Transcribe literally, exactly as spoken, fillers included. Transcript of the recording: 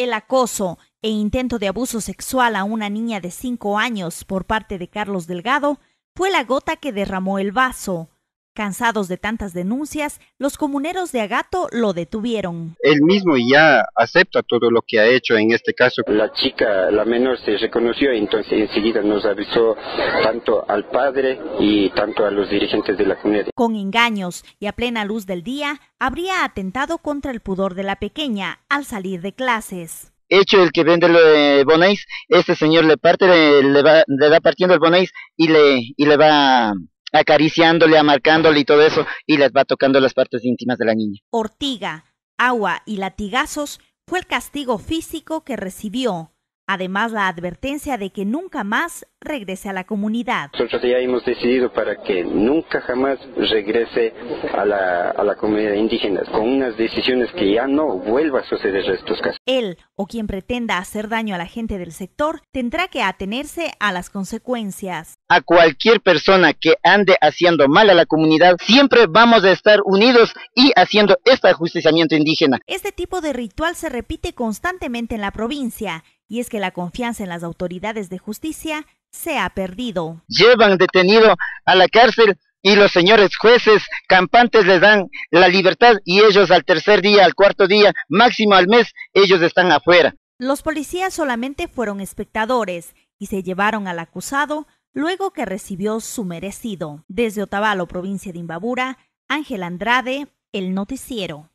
El acoso e intento de abuso sexual a una niña de cinco años por parte de Carlos Delgado fue la gota que derramó el vaso. Cansados de tantas denuncias, los comuneros de Agato lo detuvieron. Él mismo ya acepta todo lo que ha hecho en este caso. La chica, la menor, se reconoció, entonces enseguida nos avisó tanto al padre y tanto a los dirigentes de la comunidad. Con engaños y a plena luz del día, habría atentado contra el pudor de la pequeña al salir de clases. Hecho el que vende el bonais, este señor le parte, le, le, va, le da partiendo el bonais y le, y le va acariciándole, amarcándole y todo eso, y les va tocando las partes íntimas de la niña. Ortiga, agua y latigazos fue el castigo físico que recibió. Además, la advertencia de que nunca más regrese a la comunidad. Nosotros ya hemos decidido para que nunca jamás regrese a la, a la comunidad indígena, con unas decisiones que ya no vuelva a suceder estos casos. Él o quien pretenda hacer daño a la gente del sector tendrá que atenerse a las consecuencias. A cualquier persona que ande haciendo mal a la comunidad, siempre vamos a estar unidos y haciendo este ajusticiamiento indígena. Este tipo de ritual se repite constantemente en la provincia. Y es que la confianza en las autoridades de justicia se ha perdido. Llevan detenido a la cárcel y los señores jueces campantes les dan la libertad y ellos al tercer día, al cuarto día, máximo al mes, ellos están afuera. Los policías solamente fueron espectadores y se llevaron al acusado luego que recibió su merecido. Desde Otavalo, provincia de Imbabura, Ángel Andrade, El Noticiero.